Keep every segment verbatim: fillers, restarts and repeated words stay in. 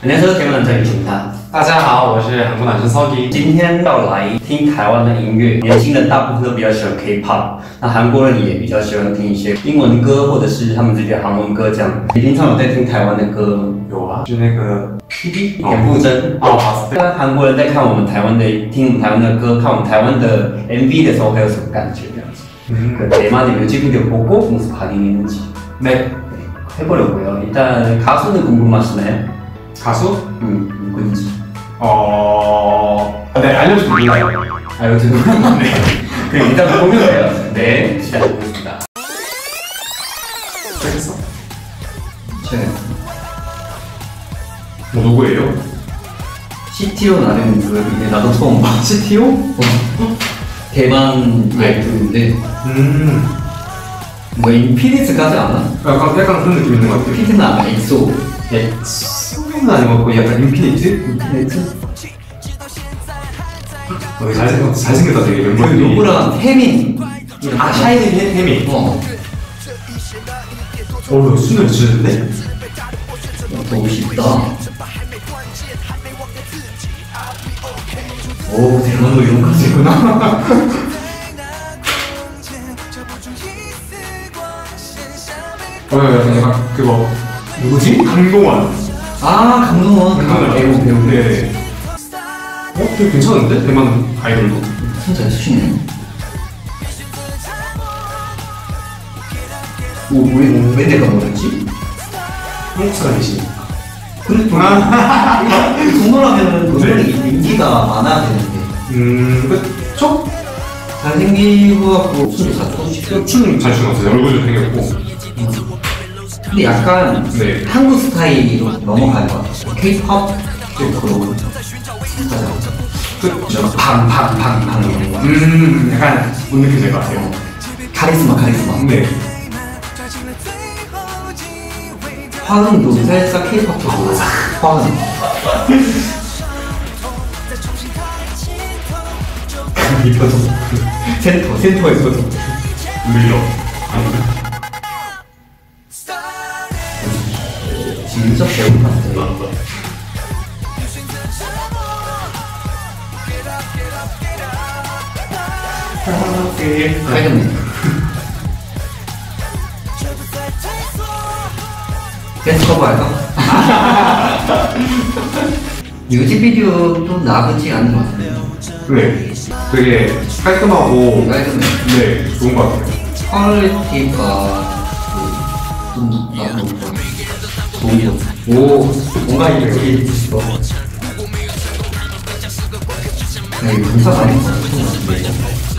안녕하세요， 台湾男生李大。 大家好，我是韩国男生 Soggy。 今天要来听台湾的音乐，年轻人大部分都比较喜欢 K-pop， 那韩国人也比较喜欢听一些英文歌或者是他们自己的韩文歌这样。你平常有在听台湾的歌吗？ 有啊，就那个 P D 田馥甄。 哦， 那韩国人在看我们台湾的听我们台湾的歌，看我们台湾的 M V 的时候，会有什么感觉？这样子。음. 그 대만의 뮤직비디오 보고 무슨 반응이 있는지. 네. 해보려고요. 일단 가수는 궁금하시나요? 가수? 음, 누구인지. 어... 네, 알려주면 몰라요. 알려주면 네. 그럼 일단 보면돼요. 네, 시작해보겠습니다. 시작했어? 네. 뭐 누구예요? 씨티오라는 그룹인데 나도 처음 봐. 씨티오? 어. 대만 아이돌인데 음. 뭐 인피니트 가지 않아? 약간, 약간 그런 느낌 있는 것 같아요. 피니트는 아니야, 엑소. 엑소는 아닌 것 같고 약간 인피니트? 인피니트? 어, 잘생겼, 잘생겼다 되게 멤버들이. 그 누구랑 태민. 아, 샤이니 태민. 어. 어, 춤을 추는데? 너무 쉽다. 오, 대만도 이런 가수 있구나. 어, 약간 그거 누구지? 강동원. 아, 강동원. 강동원 배우 배우. 네. 어, 되게 괜찮은데? 대만 아이돌도. 진짜 수시네. 오, 왜, 왜 내가 뭐였지? 한국 사람이시니까. 근데 동물하면은 동물이 인기가 많아야 되는데. 음, 그쵸? 잘생기고 같고 춤도 잘 춰주시고. 춤 잘 추는 것 같아요. 얼굴도 생겼고. 근데 약간 네. 한국 스타일로 넘어갈 것 같아요. K-pop 쪽으로. 그쵸? 팡팡팡팡 이런 거. 음, 약간 못 느껴질 것 같아요. 카리스마 카리스마. 네. 화음도 살짝 K-pop 쪽으로. 화음. 입혀도 센터 센터에서도 밀려. 진짜 배운 것 같아. 빨간색. 댄스 커버 할까? 뮤직비디오도 나쁘지 않은 것 같아요. 네. 되게 깔끔하고 깔끔해. 네, 좋은 것 같아요. 퀄리티가 좀 나쁜 것 같아요. 좋은 거. 오, 뭔가 이렇게 있어. 네, 분사 많이 했던 것 같은데.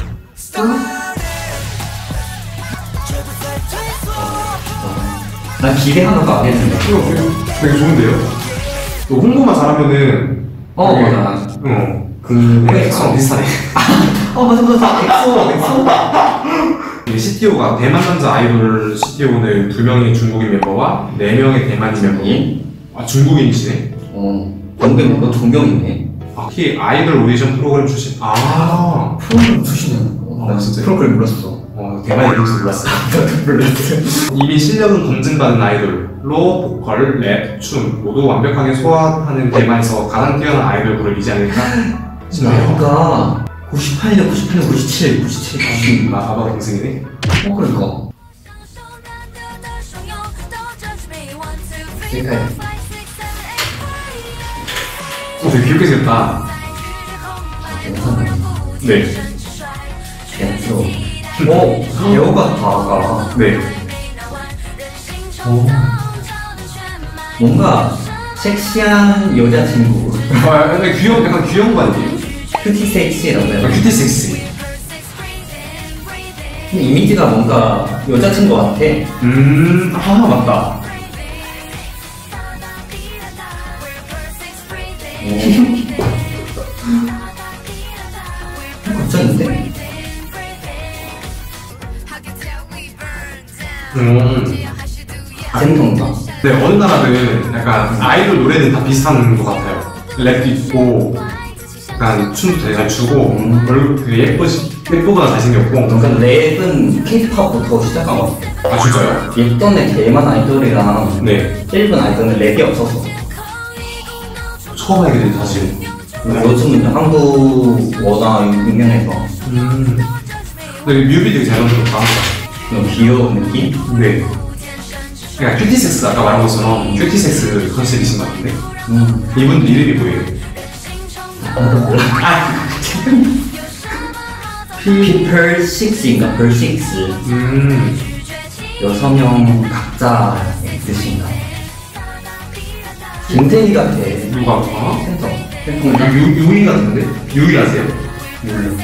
난 기대하는 거 안 했는데. 이거 되게, 되게 좋은데요? 또 홍보만 잘하면은 어, 되게, 맞아. 어, 그 엑소랑 비슷하네. 어, 맞아, 맞아. 엑소, 엑소. 씨티오가 대만 남자 아이돌 씨티오는 두 명의 중국인 멤버와 네 명의 대만인 멤버. 아, 중국인이시네? 어, 연배 멤버 두 명이네. 아, 특히 아이돌 오디션 프로그램 출신. 아, 프로그램 출신은. 아, 진짜요? 프로그램 몰랐어. 어, 대만인 인지 몰랐어. 몰랐어. 이미 실력은 검증받은 아이돌로 보컬, 랩, 춤 모두 완벽하게 소화하는 대만에서 가장 뛰어난 아이돌 그룹이지 않을까 싶네요. 나이가 구십팔 년, 구십팔 년, 구십칠, 구십칠, 구십. 나 아빠 동생이네? 어, 그러니까. 그러니까. 어, 되게 귀엽게 생겼다. 괜찮네. 네. 댄스로. 오, 배우가 다가. 네. 오. 뭔가 섹시한 여자친구. 아, 약간 귀여운, 약간 귀여운 거 아니에요? 큐티 섹시라고 해요. 큐티 섹시. 근데 이미지가 뭔가 여자친구 같아. 음, 아, 맞다. 걱정인데? 음. 젠통가. 네, 어느 나라든 약간 아이돌 노래는 다 비슷한 것 같아요. 랩도 있고, 약간 춤도 되게 잘 추고, 음. 얼굴 되게 예쁘시, 예쁘거나 잘생겼고. 그러니까 랩은 K-팝부터 시작한 것 같아. 아, 진짜요? 예전에 대만 아이돌이랑 네. 일본 아이돌은 랩이 없어서 처음 알게 됐어요 사실. 요즘은 한국 워낙 유명해서 음. 근데 뮤비 되게 잘 만들었다. 좀 귀여운 느낌? 네. 그러니까 큐티섹스 아까 말한 것처럼 큐티섹스 컨셉이신 것 같은데. 음. 이분들 이름이 뭐예요? 피플 식스인가? 펄 식스 음. 여섯 명 각자의 뜻인가? 김태희 같아. 누가 봐? 센터. 유, 유, 유이 같은데? 유이 아세요? 몰라.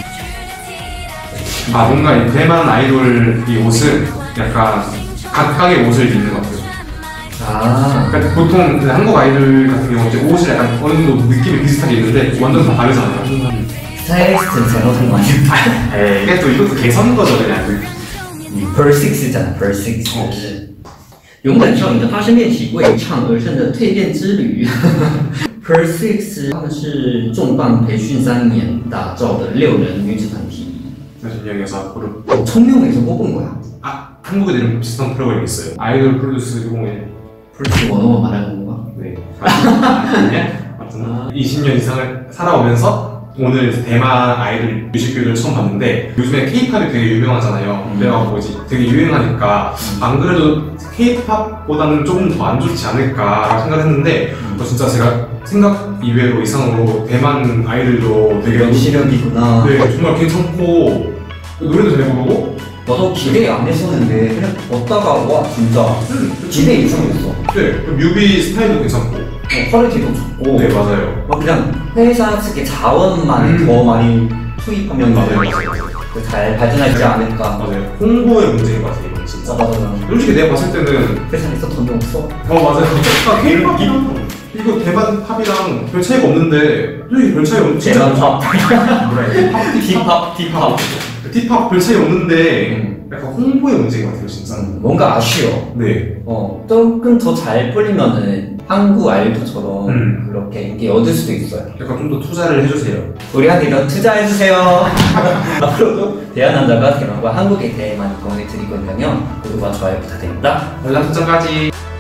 아 뭔가 이 대만 아이돌 이 옷은 약간 각각의 옷을 입는 것 같아요. 아. 그러니까 보통 그 한국 아이돌 같은 경우 이제 옷을 약간 어느 정도 느낌이 비슷하게 입는데 완전 다 다르잖아요. 스타일리스트는 잘못한 거 아니야? 에이, 이게 또 이것도 개선 거죠 그냥. 펄 식스잖아, 펄 식스. 哦勇敢少女的发声练习为唱而生的蜕变之旅。Per Six 他们是重磅培训三年打造的六人女子团体。 전형에서 그룹. 어, 청룡에서 뽑은 거야. 아 한국에 이런 비슷한 프로그램이 있어요. 아이돌 프로듀스 이천일. 펄스 원어만 말하는 건가? 네. 아니냐? 아무튼 이십 년 이상을 살아오면서 오늘 이제 대만 아이돌 뮤직비디오를 처음 봤는데 요즘에 K-팝이 되게 유명하잖아요. 음. 그래가지고 이제 되게 유행하니까 안 그래도 K-팝보다는 조금 더 안 좋지 않을까 생각했는데 음. 어, 진짜 제가 생각 이외로 이상으로 대만 아이들도 되게 이런 실력이구나. 네, 정말 괜찮고 노래도 잘 부르고 나도 기대 안 했었는데 그냥 걷다가 와 진짜 음, 기대 이상이었어. 네, 뮤비 스타일도 괜찮고 어, 퀄리티도 좋고. 네 맞아요. 뭐 그냥 회사 측의 자원만 음. 더 많이 투입하면 맞아요 맞아요 잘 발전하지 않을까. 맞아요. 홍보의 문제인 것 같아요 이건 진짜. 맞아 맞아. 솔직히 내가 봤을 때는 회사에서 돈이 없어. 어 맞아요. 아, K-팝이랑 이거 대만 팝이랑 별 차이가 없는데 솔직히 별 차이 없는 진짜 대만 팝. 뭐라 해야 돼? 힙합 힙합. T-팝 별 차이 없는데 음. 약간 홍보의 문제인 것 같아요 진짜. 음, 뭔가 아쉬워. 네. 어 조금 더 잘 뿌리면은 한국 아이돌처럼 음. 그렇게 인기 얻을 수도 있어요. 약간 좀 더 투자를 해주세요. 우리한테 더 투자해주세요. 앞으로도 대한남자가 대만과 한국에 대해 많이 공유해 드릴 거니까요. 구독과 좋아요 부탁드립니다. 알람 설정까지.